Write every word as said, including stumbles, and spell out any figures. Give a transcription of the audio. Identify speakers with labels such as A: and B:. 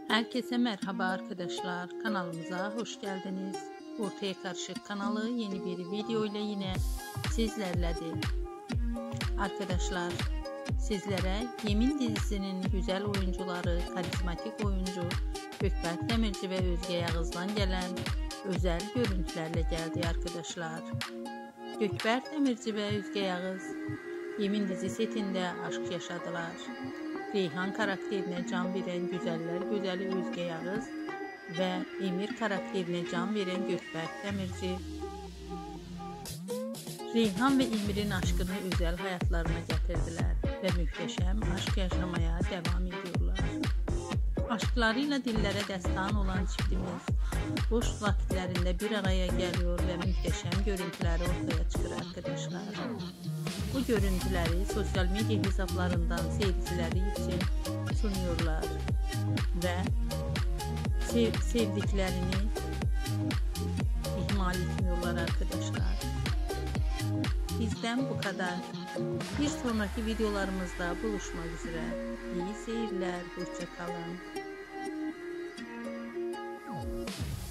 A: Herkese merhaba arkadaşlar. Kanalımıza hoş geldiniz. Ortaya Karışık kanalı yeni bir video ile yine sizlerledir. Arkadaşlar, sizlere Yemin dizisinin güzel oyuncuları, karizmatik oyuncu Gökberk Demirci ve Özge Yağız'dan gelen özel görüntülerle geldi arkadaşlar. Gökberk Demirci ve Özge Yağız Yemin dizi setinde aşk yaşadılar. Reyhan karakterine can veren güzeller güzeli Özge Yağız ve Emir karakterine can veren Gökberk Demirci, Reyhan ve Emir'in aşkını özel hayatlarına getirdiler ve muhteşem aşk yaşamaya devam ediyorlar. Aşklarıyla dillere destan olan çiftimiz boş vakitlerinde bir araya geliyor ve muhteşem görüntüleri ortaya çıkıyor arkadaşlar. Bu görüntüleri sosyal medya hesaplarından seyircileri için sunuyorlar ve sev sevdiklerini ihmal etmiyorlar arkadaşlar. Bizden bu kadar. Bir sonraki videolarımızda buluşmak üzere. İyi seyirler, hoşça kalın.